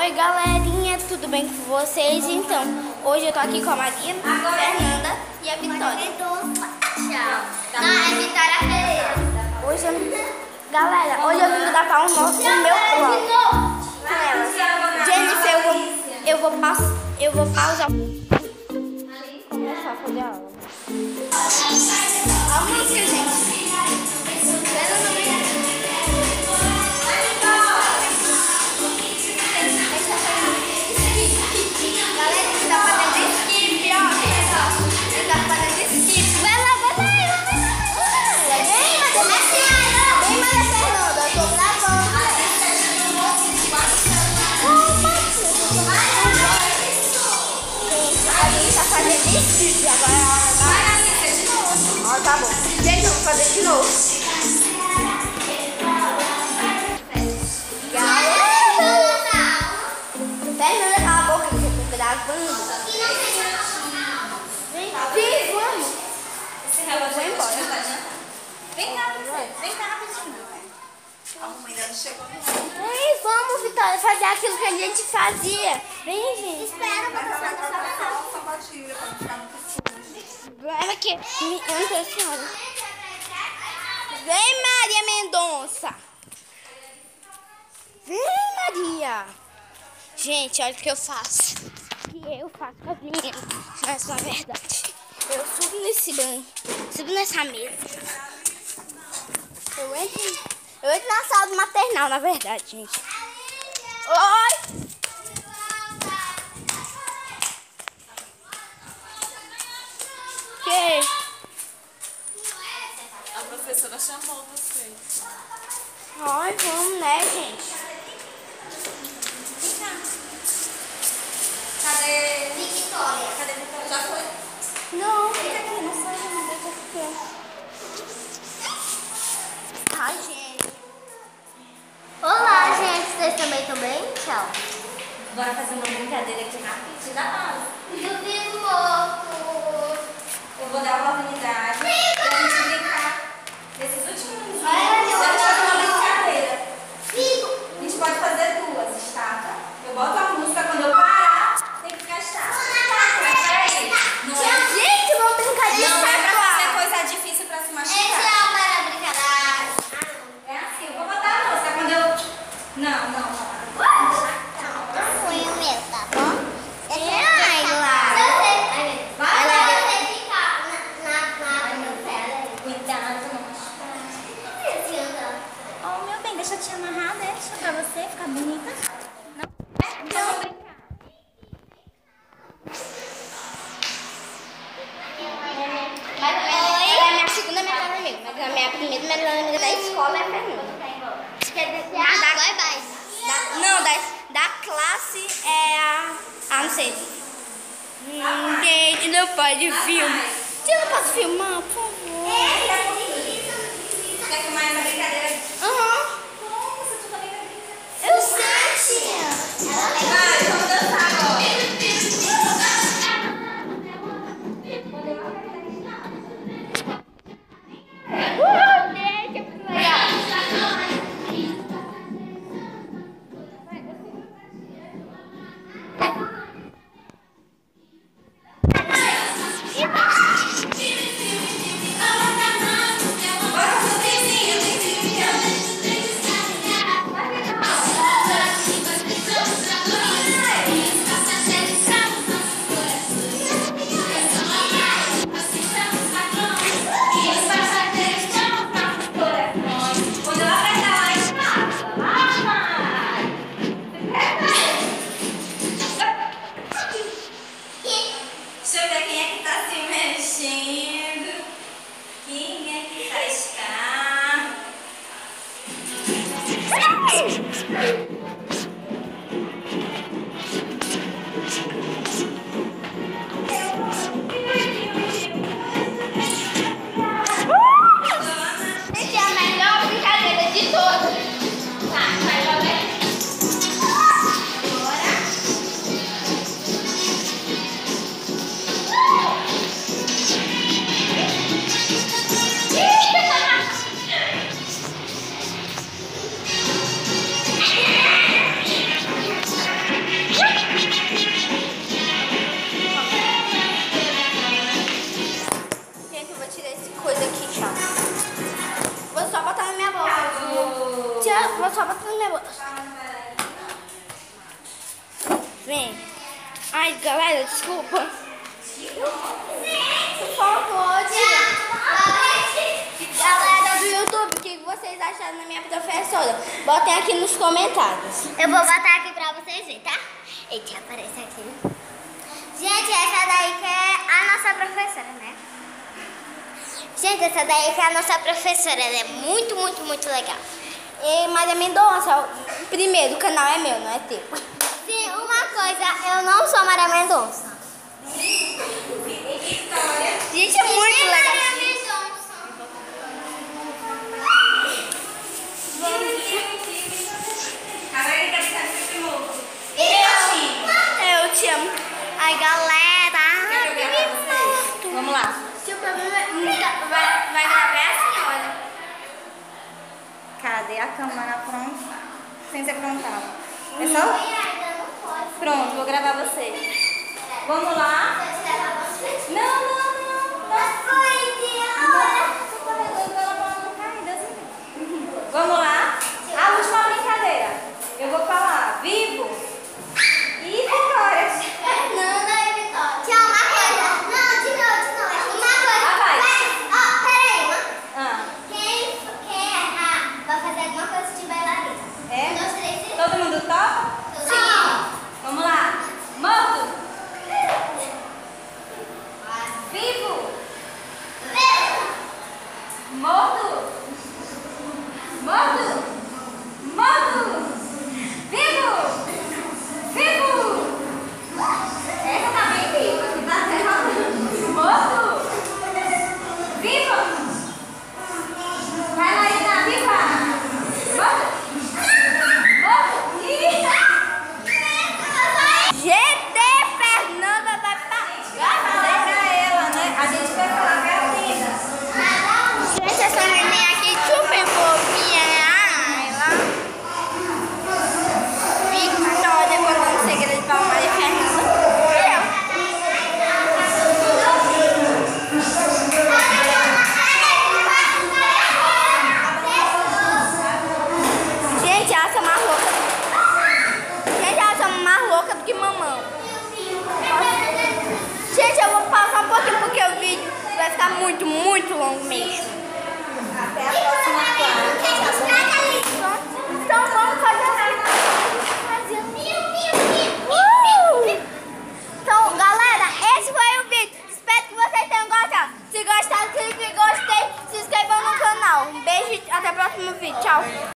Oi galerinha, tudo bem com vocês? Então, hoje eu tô aqui com a Maria, a Fernanda e a Vitória. Tchau. Não, é Vitória Pereira. Galera, hoje eu vim gravar o meu vlog com elas. Jennifer, eu vou pausar e começar a fazer a aula. A música, gente. Tá bom. Gente, eu vou fazer de novo. Fernanda, cala a boca, que eu tô gravando. Vem, vamos. Vou embora. Vem cá rapidinho. A mãe ainda não chegou. Ei, vamos, Vitória, fazer aquilo que a gente fazia. Vem, gente. Espera pra passar na sua sapatilha pra não ficar muito sujo. Vai aqui. Entra, senhora. Vem, Maria Mendonça. Vem, Maria. Gente, olha o que eu faço. O que eu faço com as meninas. Mas, na verdade, eu subo nesse banco. Subo nessa mesa. Eu entro na sala do maternal, na verdade, gente. Oi! Que? A professora chamou vocês. Ai, vamos, né, gente? Cadê Vitória? Cadê Vitória? Já foi? Não, fica aqui, não sai, não deixa aqui. Ai, gente. Olá, gente. Vocês também estão bem? Tchau. Bora fazer uma brincadeira aqui rápido da nós. Eu fico louco. Eu vou dar a oportunidade pra gente brincar nesses últimos minutos. Vamos fazer uma brincadeira. A gente pode fazer duas, estátua. Eu boto a música, quando eu parar, tem que ficar estátua. Gente, vamos brincar de Não é pra fazer estátua. coisa difícil pra se machucar. É assim, eu vou botar a música quando eu... Não. Foi o meu, tá bom? Vai lá. Você ficar no pé. Cuidado, não machucar. Oh, meu bem, deixa eu te amarrar, deixa pra você ficar bonita. Não? Então vamos brincar. Ela é minha segunda melhor amiga, mas a minha primeira melhor amiga da escola é a Fernanda. Da classe é a não sei. Gente, não pode filmar. Você não pode filmar, por favor? Quer filmar essa brincadeira? Aham. Como você também vai brincar? Eu sei, tia. Vai, vamos dançar agora. Deixa eu ver quem é que tá se mexendo. Quem é que tá escravo? Essa é a melhor brincadeira de todas. Tá, vai jogar. Agora. pessoas. Vem. Ai, galera, desculpa. Por favor, galera do YouTube, o que vocês acharam da minha professora? Botem aqui nos comentários. Eu vou botar aqui pra vocês verem, tá? Eita, aparece aqui. Gente, essa daí que é a nossa professora, né? Gente, essa daí que é a nossa professora. Ela é muito, muito, muito legal. E Maria Mendonça, primeiro, o canal é meu, não é teu. Sim, uma coisa, eu não sou Maria Mendonça. Gente, é muito legal. Maria Mendonça. Eu te amo. Ai, galera. Vamos lá. Se o problema vai gravar assim, olha. Cadê a câmera pronta? Sem ser frontal. É só? Pronto, vou gravar vocês. Vamos lá? Não. Vamos lá? A última brincadeira. Eu vou falar vivo e Vitória. Fernanda e Vitória. Tchau, uma coisa. Não, de novo. Uma coisa. Vai. Peraí. Quem vai fazer alguma coisa de bailarina? É? 1, 2, 3 e... Todo mundo topa? Sim. Vamos lá. Morto. Vivo. Morto. Morto. Vivo. Essa tá bem viva. Tá certo. Morto. Viva. Bailarina viva. Morto. GT Fernanda vai pagar. Pega ela, né? A gente vai falar Carolina. Gente, essa neném aqui super fofinha, né? Ela. Vitória contando segredo pra Maria Fernanda. Gente, ela tá mais louca. Gente, ela tá mais louca do que mamão. Gente, eu vou pausar um pouquinho porque o vídeo vai ficar muito, muito longo mesmo. Até a próxima classe. Então vamos fazer Então, galera, esse foi o vídeo. Espero que vocês tenham gostado. Se gostaram, clique em gostei. Se inscrevam no canal. Um beijo e até o próximo vídeo. Tchau.